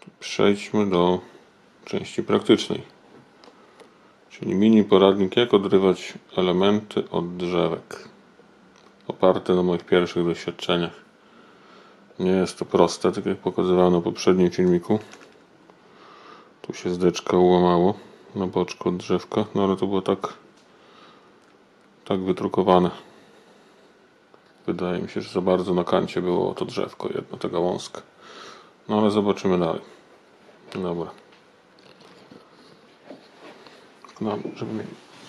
Przejdźmy do części praktycznej, czyli mini poradnik, jak odrywać elementy od drzewek, oparte na moich pierwszych doświadczeniach. Nie jest to proste, tak jak pokazywałem na poprzednim filmiku. Tu się zdeczka ułamało na boczku od drzewka, no ale to było tak wydrukowane. Wydaje mi się, że za bardzo na kancie było to drzewko jedno, ta gałązka. No ale zobaczymy dalej. Dobra. No, żeby...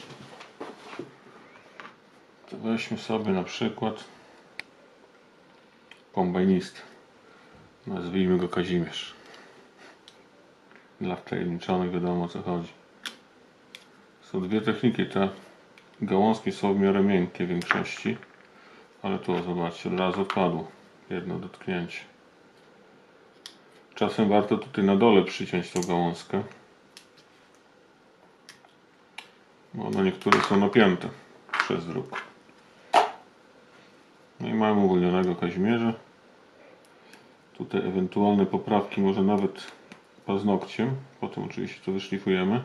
To weźmy sobie na przykład kombajnistę. Nazwijmy go Kazimierz. Dla wtajemniczonych wiadomo, o co chodzi. Są dwie techniki. Te gałązki są w miarę miękkie w większości, ale tu zobaczcie, od razu odpadło jedno dotknięcie. Czasem warto tutaj na dole przyciąć tą gałązkę, bo one niektóre są napięte przez druk. No i mamy uwolnionego Kazimierza. Tutaj ewentualne poprawki może nawet paznokciem, potem oczywiście to wyszlifujemy.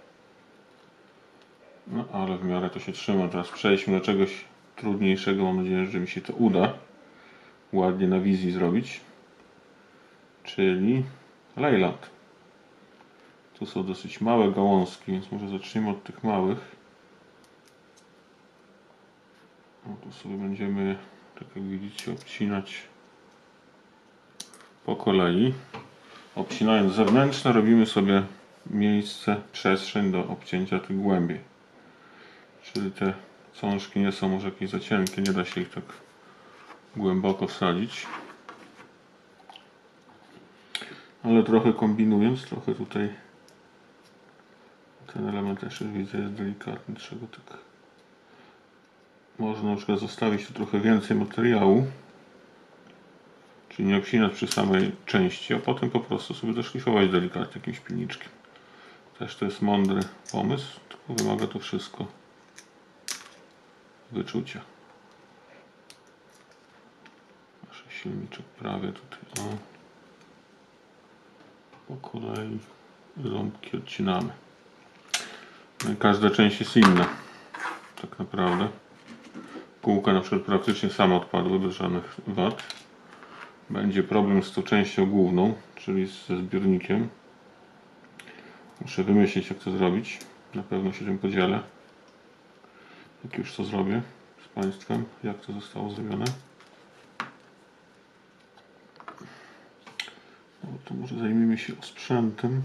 No ale w miarę to się trzyma. Teraz przejdźmy do czegoś trudniejszego. Mam nadzieję, że mi się to uda ładnie na wizji zrobić. Czyli Leyland. Tu są dosyć małe gałązki, więc może zacznijmy od tych małych. No, tu sobie będziemy, tak jak widzicie, obcinać po kolei. Obcinając zewnętrzne robimy sobie miejsce, przestrzeń do obcięcia tych głębiej. Czyli te cążki nie są może jakieś za cienkie, nie da się ich tak głęboko wsadzić. Ale trochę kombinując, trochę tutaj ten element też już widzę jest delikatny, trzeba tak. Można na przykład zostawić tu trochę więcej materiału, czyli nie obcinać przy samej części, a potem po prostu sobie doszlifować delikatnie jakimś pilniczkiem. Też to jest mądry pomysł, tylko wymaga to wszystko wyczucia. Nasz silniczek prawie tutaj, o. Po kolei ząbki odcinamy. No i każda część jest inna, tak naprawdę. Kółka na przykład praktycznie same odpadły bez żadnych wad. Będzie problem z tą częścią główną, czyli ze zbiornikiem. Muszę wymyślić, jak to zrobić. Na pewno się tym podzielę, jak już to zrobię z Państwem, jak to zostało zrobione. No to może zajmijmy się sprzętem.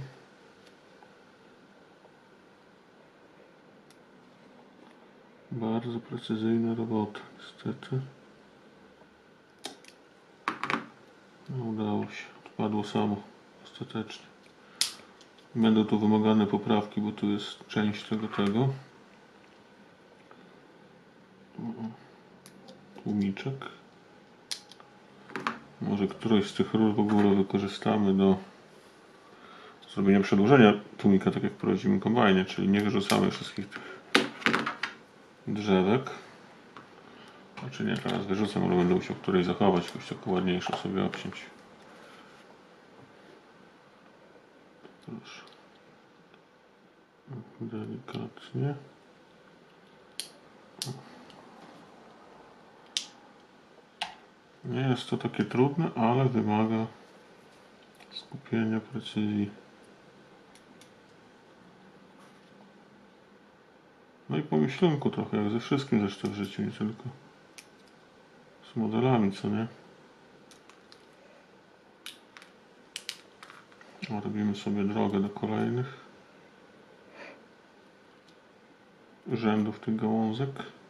Bardzo precyzyjna robota, niestety. No, udało się, odpadło samo, ostatecznie. Będą tu wymagane poprawki, bo tu jest część tego. Tłumiczek. Może któryś z tych rur w ogóle wykorzystamy do zrobienia przedłużenia tłumika, tak jak w prawdziwym kombajnie, czyli nie wyrzucamy wszystkich tych drzewek. Znaczy nie, teraz wyrzucam, ale będę musiał którejś zachować, jakąś taką ładniejszą sobie obciąć. Proszę. Delikatnie. Nie jest to takie trudne, ale wymaga skupienia, precyzji. No i pomyślunku trochę, jak ze wszystkim zresztą w życiu, nie tylko z modelami, co nie? Robimy sobie drogę do kolejnych rzędów tych gałązek.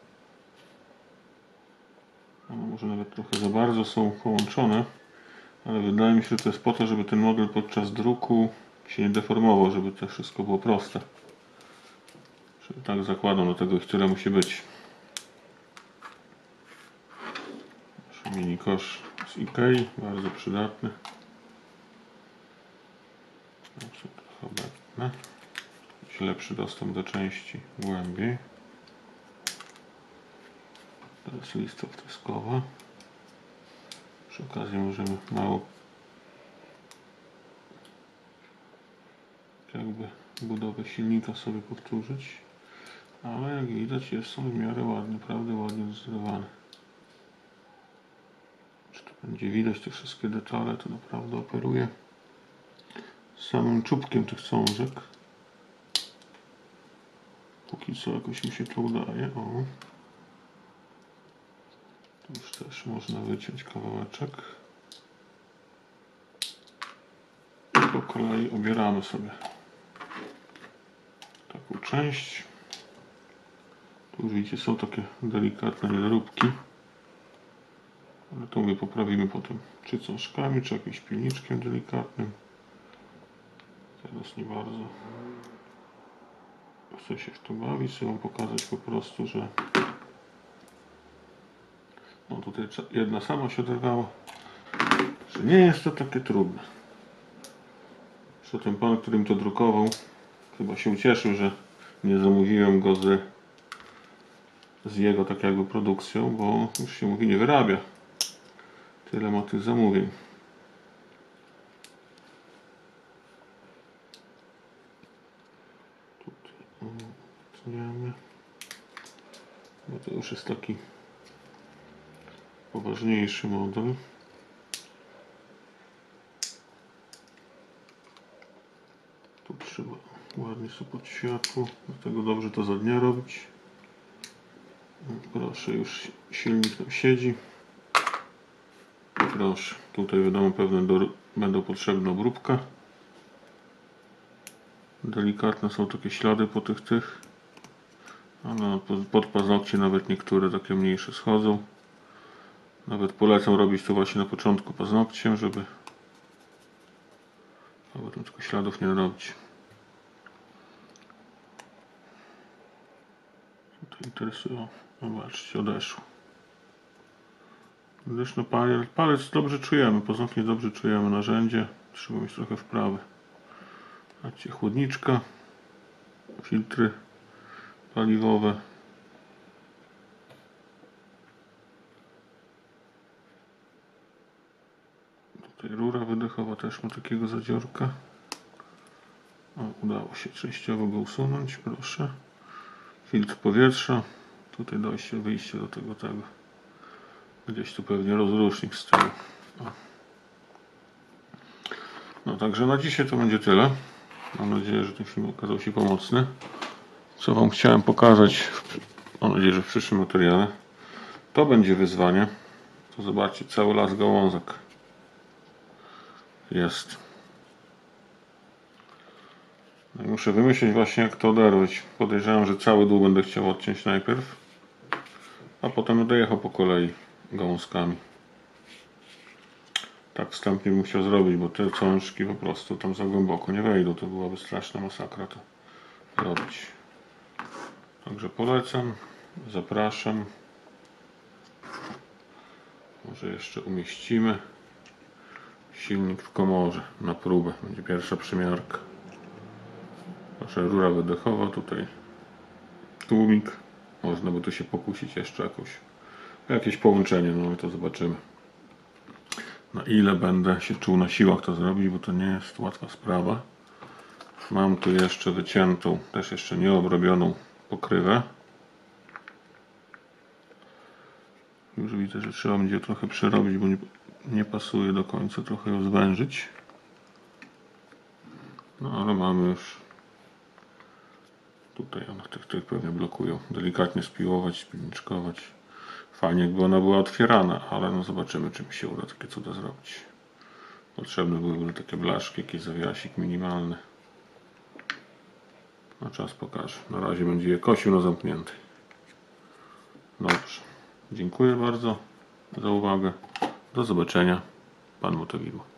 One może nawet trochę za bardzo są połączone, ale wydaje mi się, że to jest po to, żeby ten model podczas druku się nie deformował, żeby to wszystko było proste. Czyli tak zakładam, do tego ich tyle musi być. Nasz mini kosz z Ikei, bardzo przydatny. Trochę obecne. Lepszy dostęp do części głębiej. Teraz lista wtryskowa. Przy okazji możemy mało jakby budowę silnika sobie powtórzyć, ale jak widać są w miarę ładnie, naprawdę ładnie dozorowane. Czy to będzie widać te wszystkie detale, to naprawdę operuje samym czubkiem tych cążek. Póki co jakoś mi się to udaje. O. Tu już też można wyciąć kawałeczek. I po kolei obieramy sobie taką część. Tu już widzicie, są takie delikatne niedoróbki. Ale to my poprawimy potem, czy cążkami, czy jakimś pilniczkiem delikatnym. Teraz nie bardzo chcę się w to bawić, chcę wam pokazać po prostu, że no tutaj jedna sama się oderwała, że nie jest to takie trudne. Zresztą ten pan, który mi to drukował, chyba się ucieszył, że nie zamówiłem go z jego tak jakby produkcją, bo już się mówi, nie wyrabia. Tyle ma tych zamówień. Tutaj tniemy, bo to już jest taki poważniejszy model. Tu trzeba ładnie sobie pod światło, dlatego dobrze to za dnia robić. Proszę, już silnik nam siedzi. Proszę, tutaj wiadomo, pewnie będą potrzebna obróbka. Delikatne są takie ślady po tych, ale pod paznokcie nawet niektóre takie mniejsze schodzą. Nawet polecam robić to właśnie na początku paznokciem, żeby tam tylko śladów nie robić. Tutaj interesuje, zobaczcie, odeszło. Gdyż no palec dobrze czujemy, paznokcie dobrze czujemy, narzędzie trzeba mieć trochę wprawy. Macie chłodniczka, filtry paliwowe. Tutaj rura wydechowa też ma takiego zadziorka. O, udało się częściowo go usunąć, proszę. Filtr powietrza. Tutaj dojście, wyjście do tego. Gdzieś tu pewnie rozrusznik z tyłu. O. No także na dzisiaj to będzie tyle. Mam nadzieję, że ten film okazał się pomocny. Co wam chciałem pokazać, mam nadzieję, że w przyszłym materiale. To będzie wyzwanie. To zobaczcie, cały las gałązek jest. No i muszę wymyślić właśnie, jak to oderwać. Podejrzewam, że cały dół będę chciał odciąć najpierw, a potem będę jechał po kolei gałązkami. Tak wstępnie bym chciał zrobić, bo te cążki po prostu tam za głęboko nie wejdą. To byłaby straszna masakra to robić. Także polecam, zapraszam. Może jeszcze umieścimy silnik w komorze na próbę. Będzie pierwsza przymiarka. Proszę, rura wydechowa, tutaj tłumik. Można by tu się pokusić jeszcze jakieś połączenie, no i to zobaczymy. Na ile będę się czuł na siłach to zrobić, bo to nie jest łatwa sprawa. Mam tu jeszcze wyciętą, też jeszcze nieobrobioną pokrywę. Już widzę, że trzeba będzie trochę przerobić, bo nie pasuje do końca, trochę ją zwężyć. No ale mamy już tutaj, one tych pewnie blokują. Delikatnie spiłować, spilniczkować. Fajnie jakby ona była otwierana, ale no zobaczymy, czy mi się uda takie cuda zrobić. Potrzebne byłyby takie blaszki, jakiś zawiasik minimalny. No czas pokaże. Na razie będzie je kosił na zamkniętej. Dobrze. Dziękuję bardzo za uwagę. Do zobaczenia. Pan Motowidło.